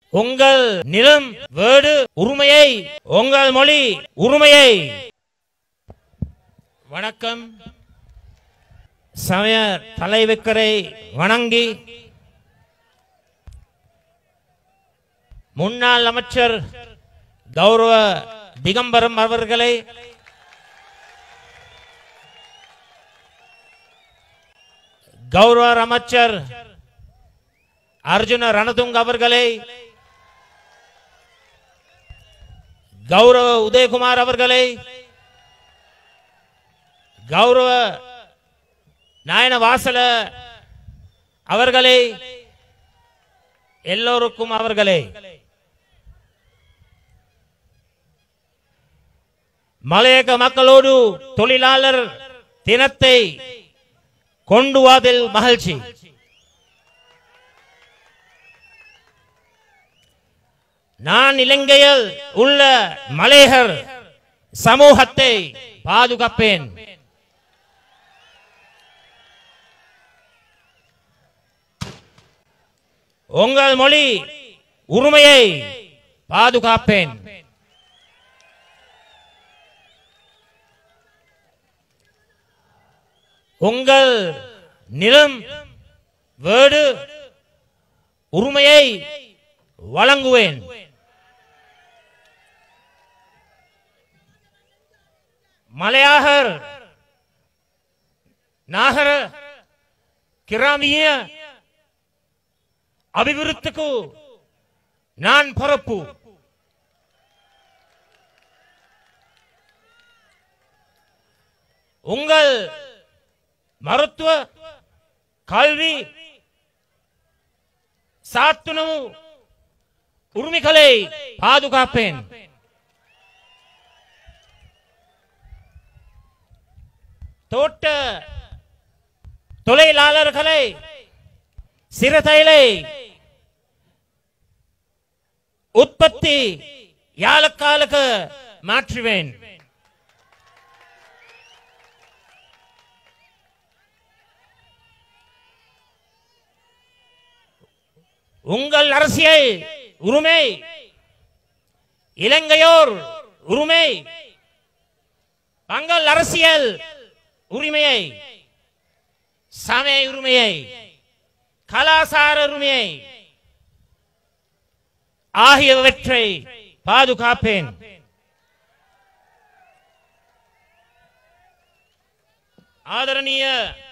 உங்கள் நிலம் வீடு உரிமையை உங்கள் மொழி உரிமையை. வணக்கம். சமய தலைவரை வணங்கி முன்னாள் அமைச்சர் கௌரவ திகம்பரம் அவர்களை, கௌரவ அமைச்சர் அர்ஜுன ரணதுங்க அவர்களை, கௌரவ உதயகுமார் அவர்களை, கௌரவ நாயன வாசல அவர்களை, எல்லோருக்கும் அவர்களை, மலையக மக்களோடு தொழிலாளர் தினத்தை கொண்டுவதில் மகிழ்ச்சி. நான் இலங்கையில் உள்ள மலையகர் சமூகத்தை பாதுகாப்பேன். உங்கள் மொழி உரிமையை பாதுகாப்பேன். உங்கள் நிலம் வீடு உரிமையை வழங்குவேன். மலையாளர் நாகர கிராமிய அபிவிருத்திக்கு நான் பொறுப்பு. உங்கள் மருத்துவ கல்வி சாத்துணவு உரிமைகளை பாதுகாப்பேன். தோட்ட தொழிலாளர்களை சிறுதைலை உற்பத்தி யாழக்காலுக்கு மாற்றுவேன். உங்கள் அரசியல் உரிமை இலங்கையோர் உரிமை, தங்கள் அரசியல் உரிமையை, சமய உரிமையை, கலாசார உரிமையை ஆகியவற்றை பாதுகாப்பேன். ஆதரணீய